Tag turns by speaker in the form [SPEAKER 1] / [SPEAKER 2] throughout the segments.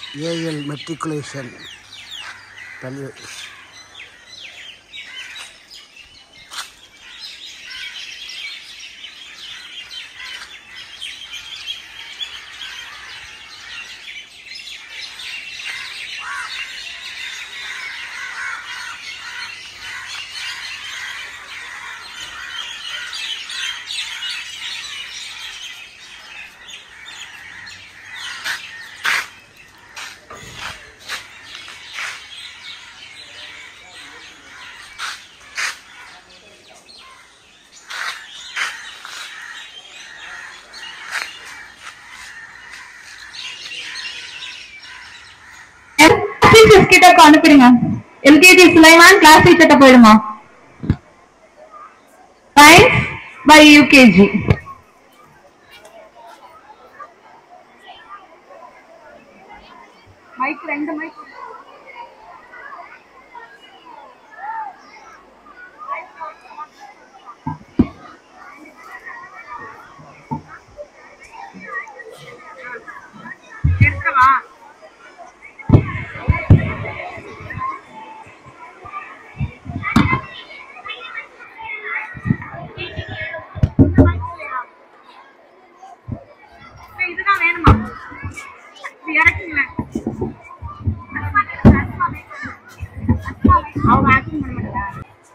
[SPEAKER 1] AL matriculation.
[SPEAKER 2] கிட்ட அனுப்பிடுங்க. LKG Sulaiman class டீச்சர்ட்ட போயிடுமா. Science by UKG. Mike 2 mike. எடுக்கவா? இதுதான் வேணுமா? இது இறக்குங்க. அவங்க ஆக்டிங் பண்ண மாட்டாங்க.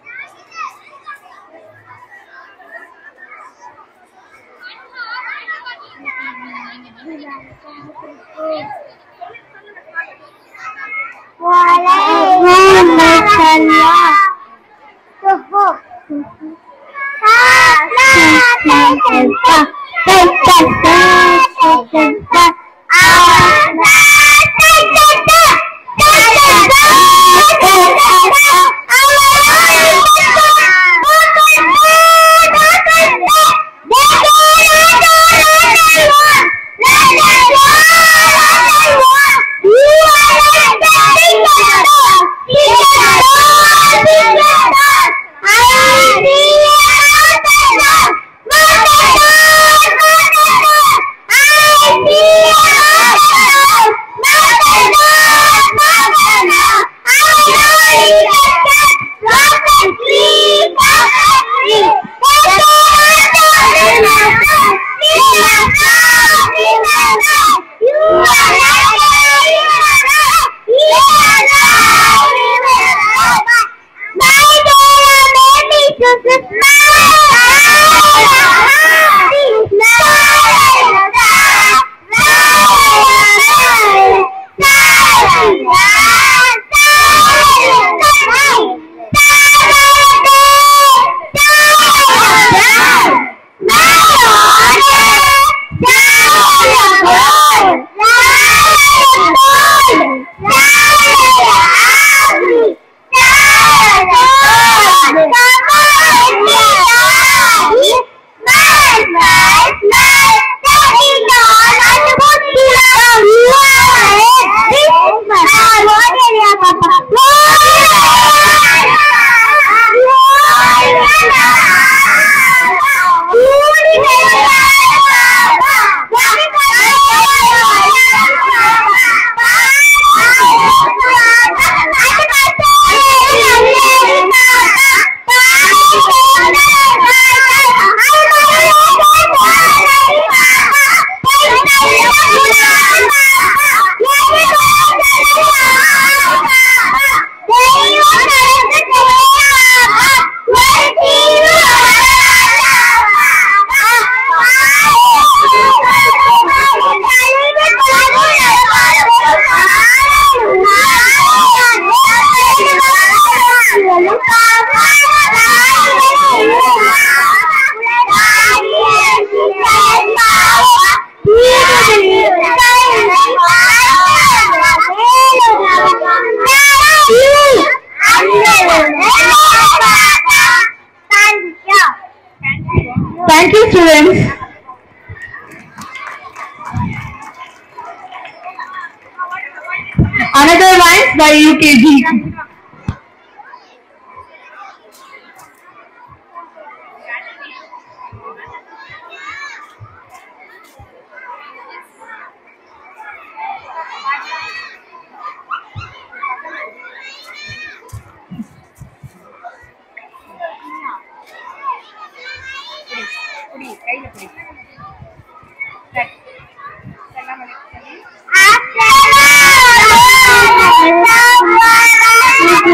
[SPEAKER 2] Thank you, students. Another line by UKG.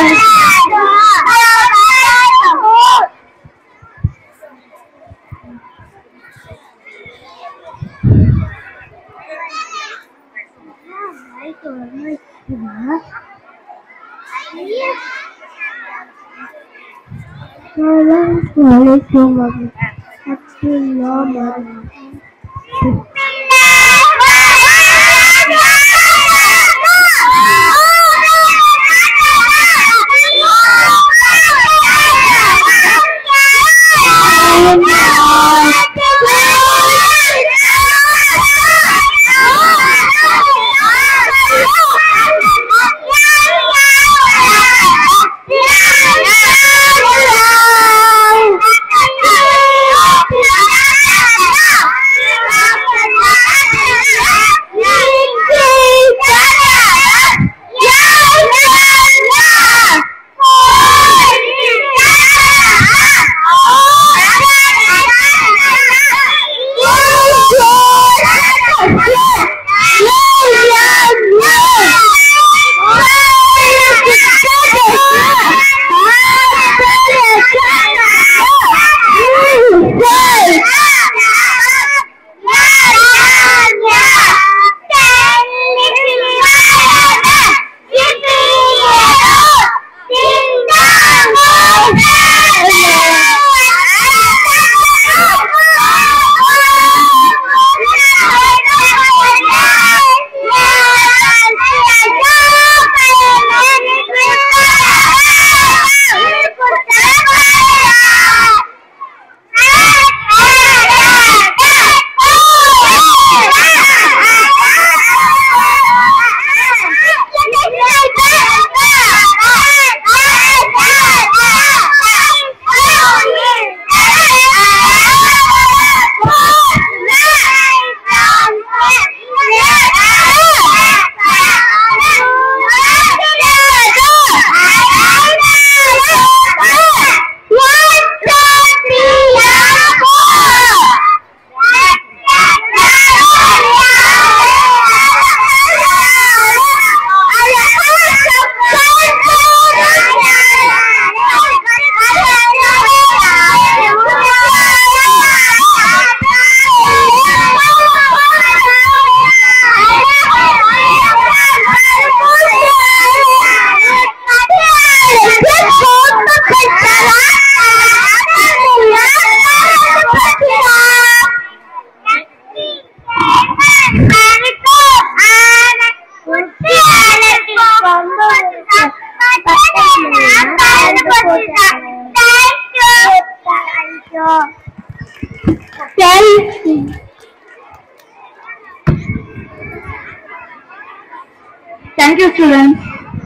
[SPEAKER 2] Thank you, students.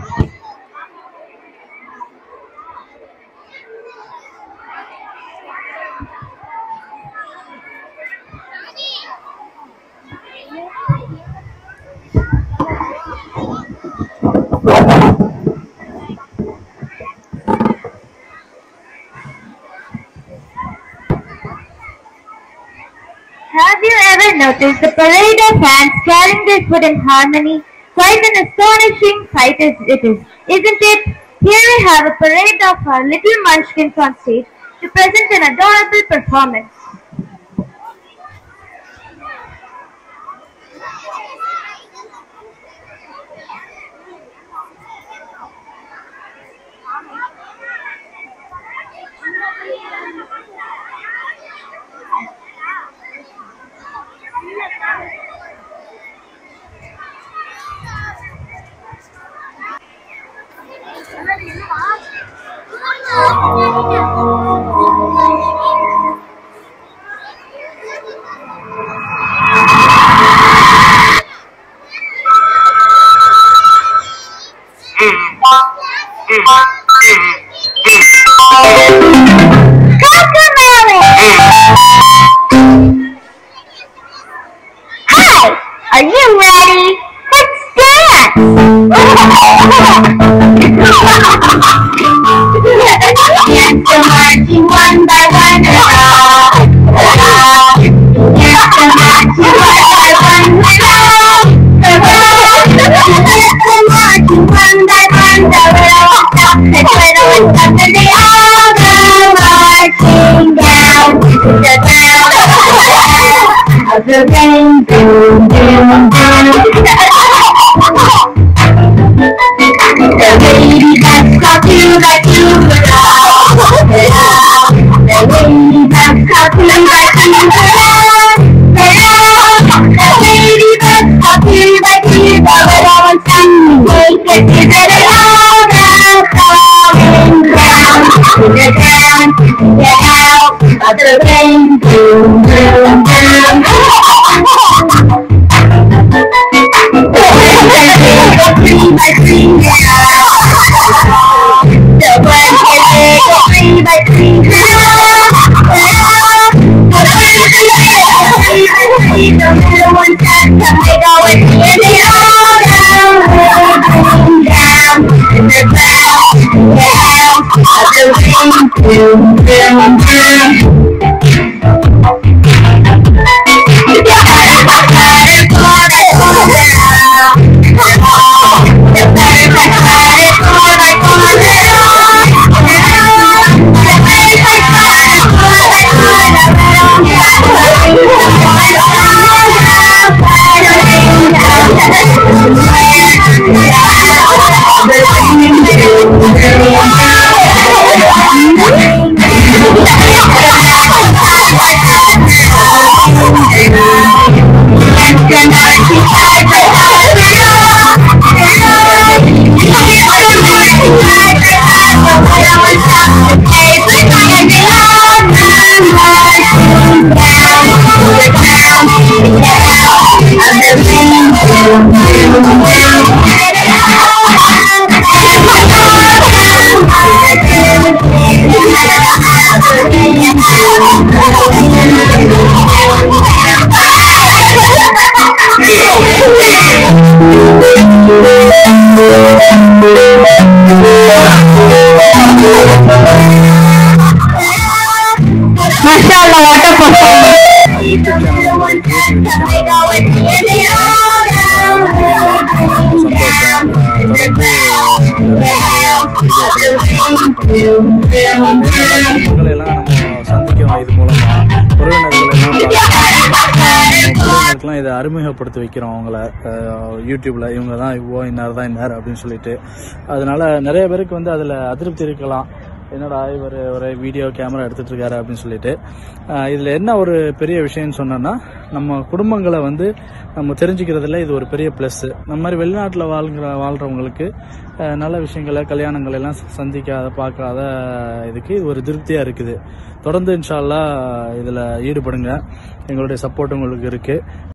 [SPEAKER 3] Have you ever noticed the parade of ants carrying their food in harmony? Quite an astonishing sight it is, isn't it? Here we have a parade of our little munchkins on stage to present an adorable performance. Hi, are you ready? Let's dance! Dance the marching one by one, dance the marching one by one, dance the marching one by one, The rain, boom, boom, boom. The lady that's got you like you belong. The lady that's got you like you belong. The lady that's got you like you belong. Take it to the love and coming down. To the ground, get out of the rain, boom, boom, boom. Free by free now. The one can make it free by free now. The little ones have to make our way in the down in the ground. Get out of the rain, boom, boom, boom. Mashallah, what a performance!
[SPEAKER 4] இதை அறிமுகப்படுத்தி வைக்கிறோம் அவங்கள யூடியூப்ல. இவங்க தான் இன்னார் தான் இன்னார் அப்படின்னு சொல்லிட்டு. அதனால நிறைய பேருக்கு வந்து அதுல அதிருப்தி இருக்கலாம், என்னடா இவர் ஒரு வீடியோ கேமரா எடுத்துட்டு இருக்காரு அப்படின்னு சொல்லிட்டு. இதுல என்ன ஒரு பெரிய விஷயம்னு சொன்னோம்னா, நம்ம குடும்பங்களை வந்து நம்ம தெரிஞ்சுக்கிறதுல இது ஒரு பெரிய பிளஸ். நம்ம மாதிரி வெளிநாட்டில் வாழ்றவங்களுக்கு நல்ல விஷயங்களை, கல்யாணங்கள் எல்லாம் சந்திக்காத பார்க்காத இதுக்கு இது ஒரு திருப்தியா இருக்குது. தொடர்ந்து இன்ஷா அல்லாஹ் இதுல ஈடுபடுங்க, எங்களுடைய சப்போர்ட் உங்களுக்கு இருக்கு.